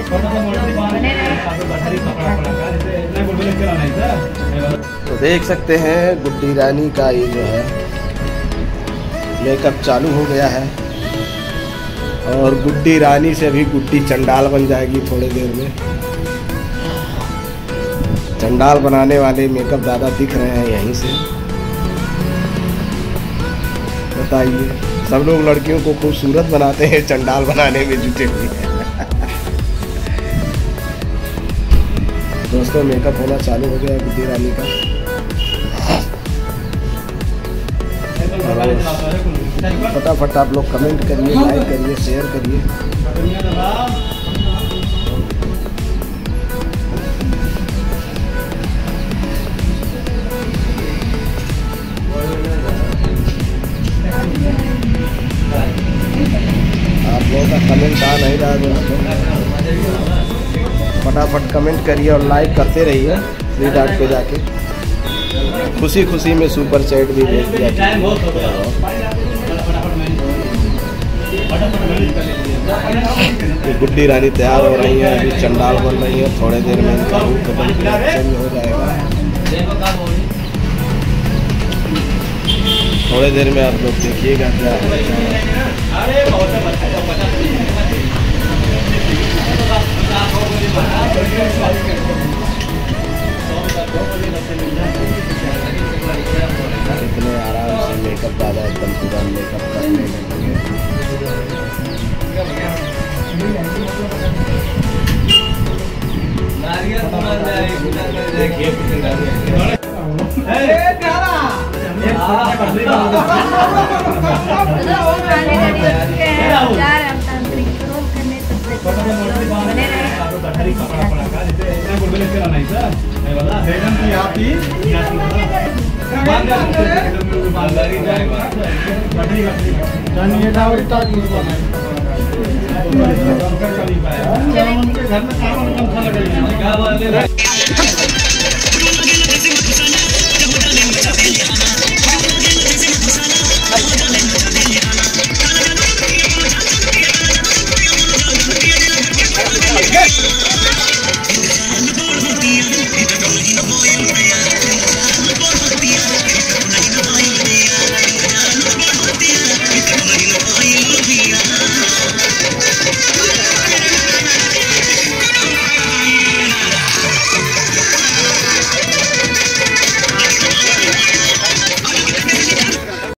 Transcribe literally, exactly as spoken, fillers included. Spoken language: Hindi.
तो देख सकते हैं गुड्डी रानी का ये जो है मेकअप चालू हो गया है और गुड्डी रानी से भी गुड्डी चंडाल बन जाएगी थोड़ी देर में। चंडाल बनाने वाले मेकअप दादा दिख रहे हैं यहीं से। बताइए, सब लोग लड़कियों को खूबसूरत बनाते हैं, चंडाल बनाने में जुटे हुए हैं। दोस्तों मेकअप होना चालू हो गया है गुड्डी रानी का। फटाफट आप लोग कमेंट करिए, लाइक करिए, शेयर करिए। आप लोगों का कमेंट आ नहीं रहा दोस्तों, फटाफट कमेंट करिए और लाइक करते रहिए। फ्री डार्ट पे जाके खुशी खुशी में सुपर चैट भी भेज दिया। गुड्डी रानी तैयार हो रही है, अभी चंडाल बन रही है। थोड़े देर में इनका रूप चेंज हो जाएगा। थोड़े देर में आप लोग देखिएगा क्या इतने आराम से मेकअप दादा एकदम पूरा मेकअप करने लगे। चलिए